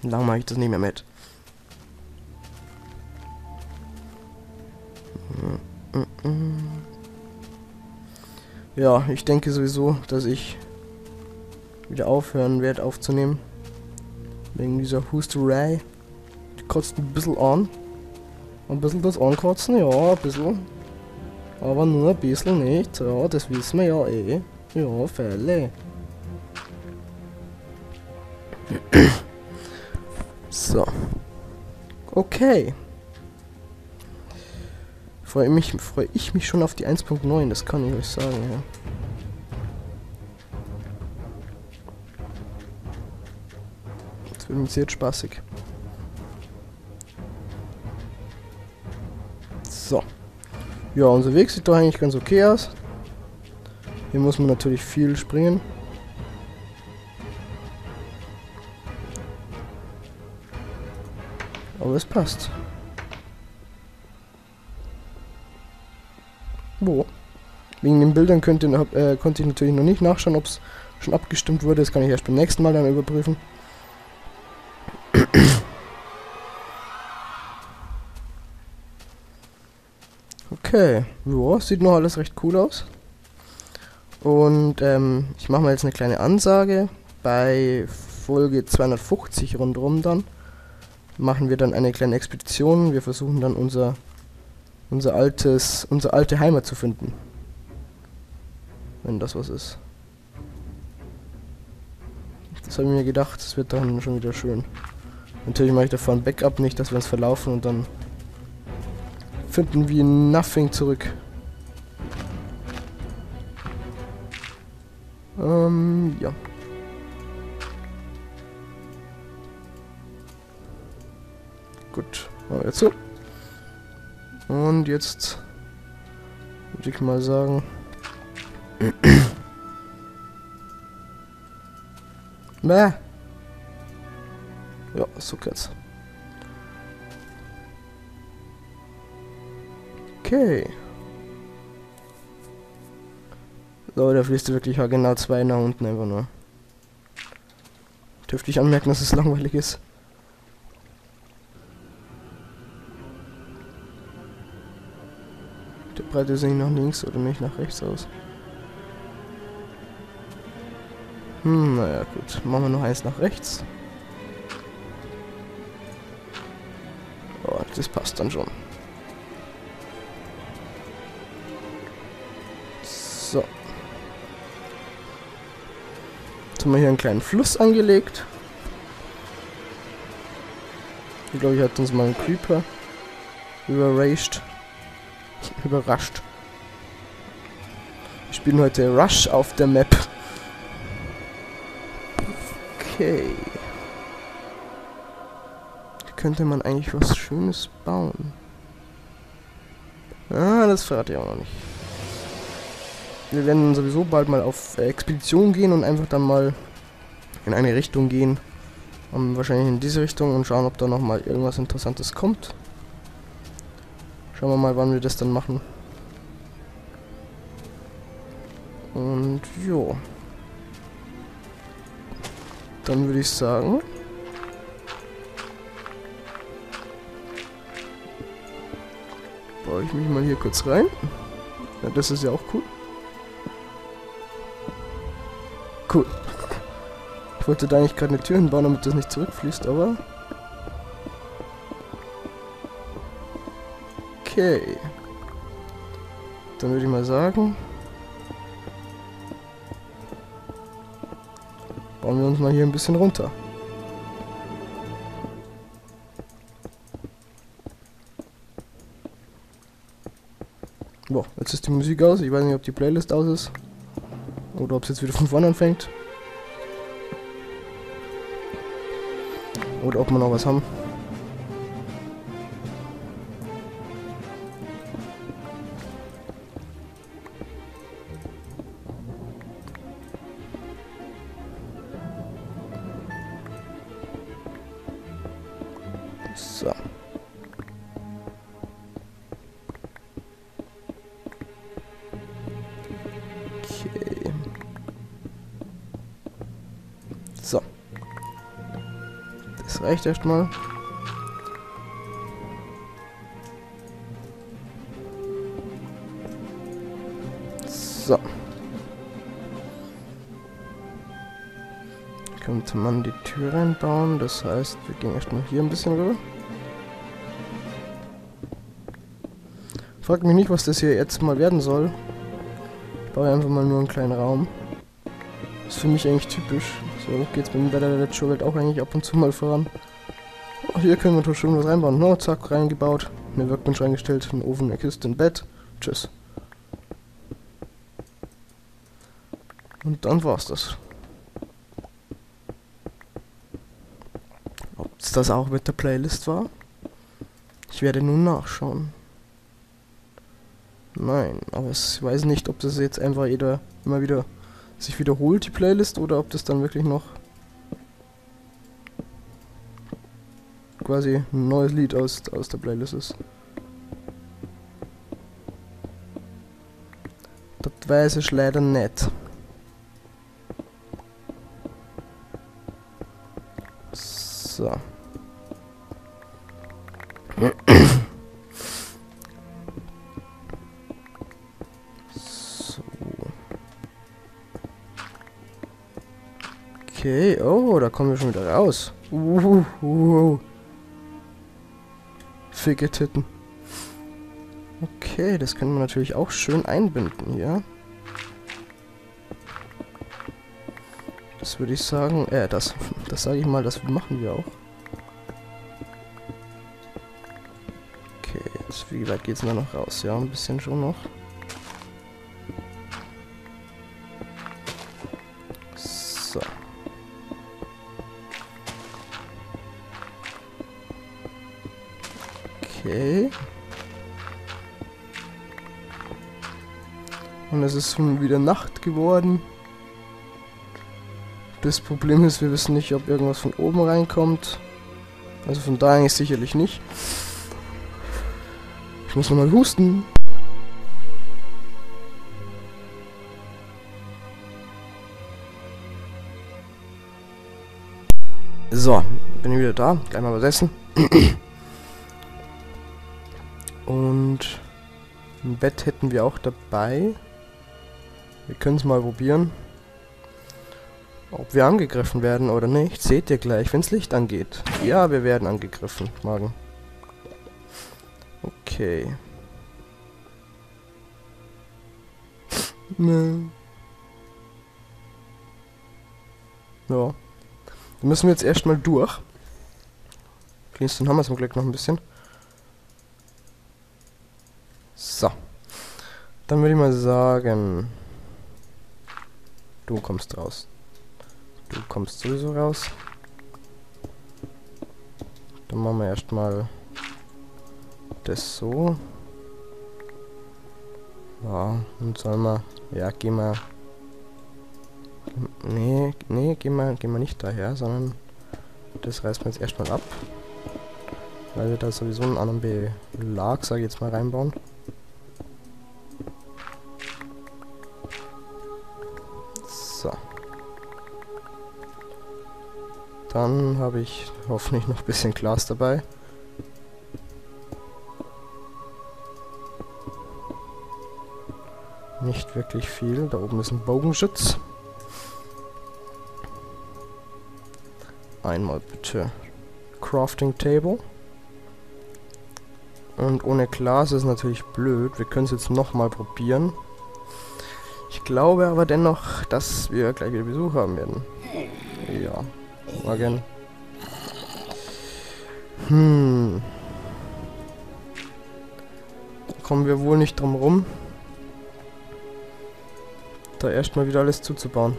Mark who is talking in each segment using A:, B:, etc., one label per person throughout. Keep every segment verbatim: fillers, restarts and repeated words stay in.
A: Lang mache ich das nicht mehr mit. Ja, ich denke sowieso, dass ich wieder aufhören werde aufzunehmen. Wegen dieser Husterei. Die kotzt ein bisschen an. Ein bisschen das Ankotzen, ja, ein bisschen. Aber nur ein bisschen nicht. Ja, das wissen wir ja eh. Ja, Fälle. So. Okay. Freue mich, freue ich mich schon auf die eins Punkt neun, das kann ich euch sagen, ja. Das wird mir sehr spaßig. So. Ja, unser Weg sieht doch eigentlich ganz okay aus. Hier muss man natürlich viel springen. Aber es passt. Wo? Wegen den Bildern könnt ihr, äh, konnte ich natürlich noch nicht nachschauen, ob es schon abgestimmt wurde. Das kann ich erst beim nächsten Mal dann überprüfen. Okay, ja, sieht noch alles recht cool aus. Und ähm, ich mache mal jetzt eine kleine Ansage. Bei Folge zweihundertfünfzig rundherum dann machen wir dann eine kleine Expedition. Wir versuchen dann unser unser altes, unsere alte Heimat zu finden. Wenn das was ist. Das habe ich mir gedacht, das wird dann schon wieder schön. Natürlich mache ich davor ein Backup, nicht, dass wir uns verlaufen und dann finden wir nothing zurück. Ähm, ja. Gut, machen wir jetzt so. Und jetzt würde ich mal sagen. Bäh. Ja, so geht's. Okay. So, da fließt wirklich genau zwei nach unten einfach nur. Dürfte ich anmerken, dass es langweilig ist. Der breitet sich nach links oder nicht nach rechts aus. Hm, naja, gut. Machen wir noch eins nach rechts. Oh, das passt dann schon. So. Jetzt haben wir hier einen kleinen Fluss angelegt. Ich glaube, ich hat uns mal ein Creeper überrascht. Überrascht. Wir spielen heute Rush auf der Map. Okay. Hier könnte man eigentlich was Schönes bauen. Ah, das verrate ich auch noch nicht. Wir werden sowieso bald mal auf äh, Expedition gehen und einfach dann mal in eine Richtung gehen. Um, wahrscheinlich in diese Richtung und schauen, ob da noch mal irgendwas Interessantes kommt. Schauen wir mal, wann wir das dann machen. Und jo. Dann würde ich sagen, baue ich mich mal hier kurz rein. Ja, das ist ja auch cool. Cool. Ich wollte da eigentlich gerade eine Tür hinbauen, damit das nicht zurückfließt, aber... Okay. Dann würde ich mal sagen, bauen wir uns mal hier ein bisschen runter. Boah, jetzt ist die Musik aus. Ich weiß nicht, ob die Playlist aus ist. Oder ob es jetzt wieder von vorne anfängt. Oder ob wir noch was haben. So. Okay. So. Das reicht erstmal. So. Könnte man die Tür reinbauen, das heißt, wir gehen erstmal hier ein bisschen rüber. Fragt mich nicht, was das hier jetzt mal werden soll. Ich baue einfach mal nur einen kleinen Raum. Das ist für mich eigentlich typisch. So geht's bei der Let's Show Welt auch eigentlich ab und zu mal voran. Oh, hier können wir doch schon was reinbauen. No, zack, reingebaut. Eine Workbench reingestellt, ein Ofen, eine Kiste, ein Bett. Tschüss. Und dann war's das. Ob das auch mit der Playlist war? Ich werde nun nachschauen. Nein, aber ich weiß nicht, ob das jetzt einfach jeder immer wieder sich wiederholt, die Playlist, oder ob das dann wirklich noch quasi ein neues Lied aus, aus der Playlist ist. Das weiß ich leider nicht. So. So. Okay, oh, da kommen wir schon wieder raus. Uh, uh, uh. Ficke Titten. Okay, das können wir natürlich auch schön einbinden hier. Das würde ich sagen, äh, das, das sage ich mal, das machen wir auch. Okay, jetzt, wie weit geht's denn da noch raus? Ja, ein bisschen schon noch. So. Okay. Und es ist schon wieder Nacht geworden. Das Problem ist, wir wissen nicht, ob irgendwas von oben reinkommt. Also von da eigentlich sicherlich nicht. Ich muss nochmal husten. So, bin ich wieder da. Gleich mal was essen. Und ein Bett hätten wir auch dabei. Wir können es mal probieren. Ob wir angegriffen werden oder nicht, seht ihr gleich, wenn das Licht angeht. Ja, wir werden angegriffen, Magen. Okay. Ne. Ja. Dann müssen wir jetzt erstmal durch. Dann haben wir zum Glück noch ein bisschen. So. Dann würde ich mal sagen, du kommst raus. Du kommst sowieso raus. Dann machen wir erstmal das so. Ja, und sollen wir. Ja, geh mal. Nee, nee, geh mal, geh mal nicht daher, sondern das reißen wir jetzt erstmal ab. Weil wir da sowieso einen anderen Belag, sage ich jetzt mal, reinbauen. So. Dann habe ich hoffentlich noch ein bisschen Glas dabei. Nicht wirklich viel. Da oben ist ein Bogenschütz. Einmal bitte Crafting Table. Und ohne Glas ist natürlich blöd. Wir können es jetzt nochmal probieren. Ich glaube aber dennoch, dass wir gleich wieder Besuch haben werden. Ja. Morgen. Hm. Da kommen wir wohl nicht drum rum, da erstmal wieder alles zuzubauen.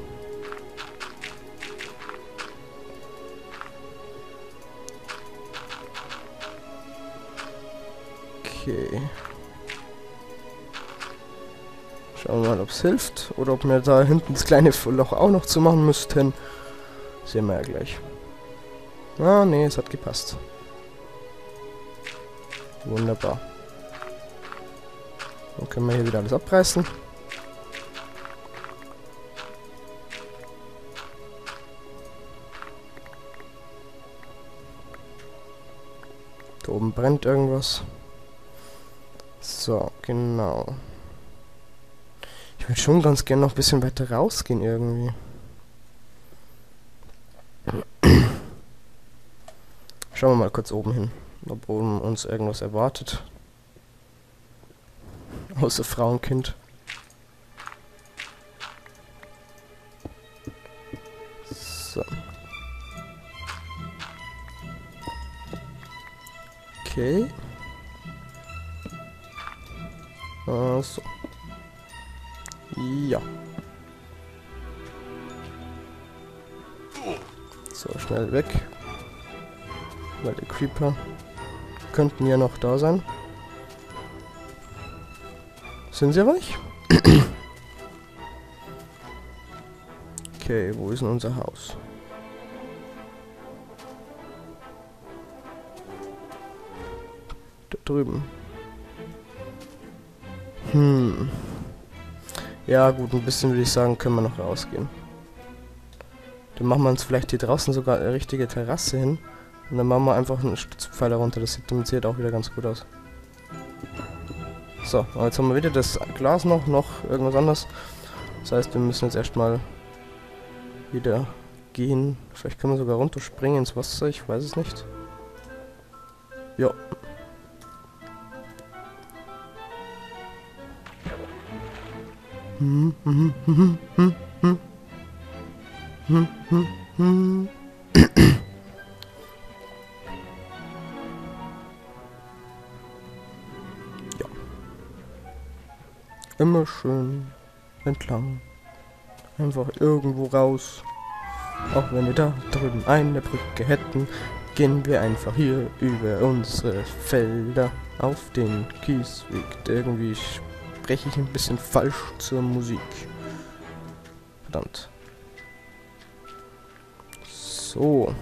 A: Okay. Schauen wir mal, ob es hilft oder ob wir da hinten das kleine Loch auch noch zu machen müssten. Sehen wir ja gleich. Ah, nee, es hat gepasst. Wunderbar. Dann können wir hier wieder alles abreißen. Da oben brennt irgendwas. So, genau. Ich würde schon ganz gerne noch ein bisschen weiter rausgehen irgendwie. Schauen wir mal kurz oben hin, ob oben uns irgendwas erwartet. Außer Frau und Kind. So. Okay. Also. Ja. So, schnell weg. Weil die Creeper könnten ja noch da sein. Sind sie aber nicht? Okay, wo ist denn unser Haus? Da drüben. Hm. Ja gut, ein bisschen würde ich sagen, können wir noch rausgehen. Dann machen wir uns vielleicht hier draußen sogar eine richtige Terrasse hin. Und dann machen wir einfach einen Stützpfeiler runter. Das sieht damit sieht auch wieder ganz gut aus. So, aber jetzt haben wir wieder das Glas noch, noch irgendwas anderes. Das heißt, wir müssen jetzt erstmal wieder gehen. Vielleicht können wir sogar runterspringen ins Wasser, ich weiß es nicht. Ja. Hm, hm, hm, hm, hm. Hm, hm, hm. Ja. Immer schön entlang. Einfach irgendwo raus. Auch wenn wir da drüben eine Brücke hätten, gehen wir einfach hier über unsere Felder auf den Kiesweg. Irgendwie spreche ich ein bisschen falsch zur Musik. Verdammt. So.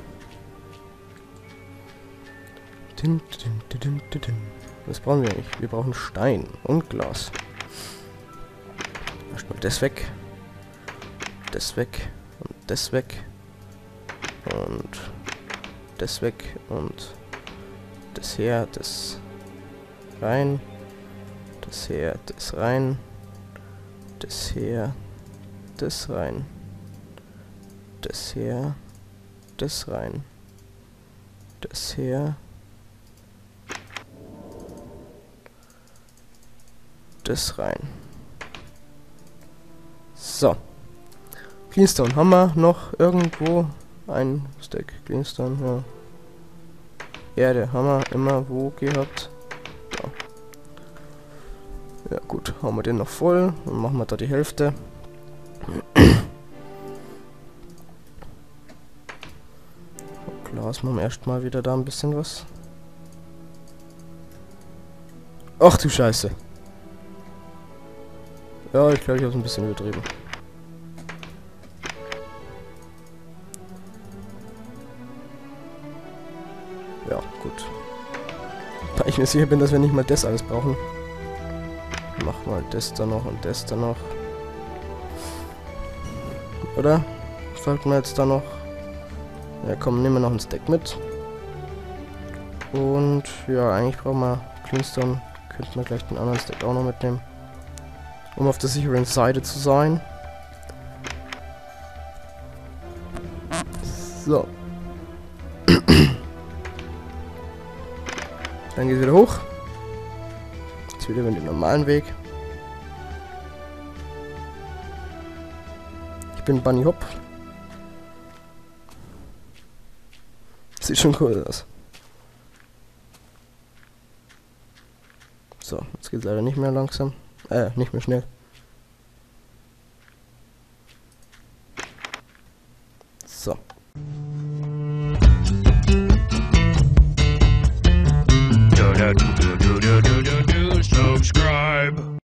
A: Was brauchen wir eigentlich? Wir brauchen Stein und Glas. Erstmal das weg. Das weg. Und das weg. Und das weg. Und das her, das rein. Das her, das rein. Das her, das rein. Das her, das rein. Das her. Das rein. So. Cleanstone haben wir noch irgendwo ein Stack Cleanstone, ja. Erde haben wir immer wo gehabt. Ja. Ja gut, haben wir den noch voll. Dann machen wir da die Hälfte. Glas machen wir erstmal wieder da ein bisschen was. Ach du Scheiße. Ja, ich glaube, ich habe es ein bisschen übertrieben. Ja, gut. Da ich mir sicher bin, dass wir nicht mal das alles brauchen. Mach mal das da noch und das da noch. Oder? Folgt mir jetzt da noch. Ja komm, nehmen wir noch ein Stack mit. Und ja, eigentlich brauchen wir Cleanstone. Könnten wir gleich den anderen Stack auch noch mitnehmen. Um auf der sicheren Seite zu sein. So. Dann geht es wieder hoch. Jetzt wieder über den normalen Weg. Ich bin Bunny Hop. Sieht schon cool aus. So, jetzt geht es leider nicht mehr langsam. Äh, nicht mehr schnell. So.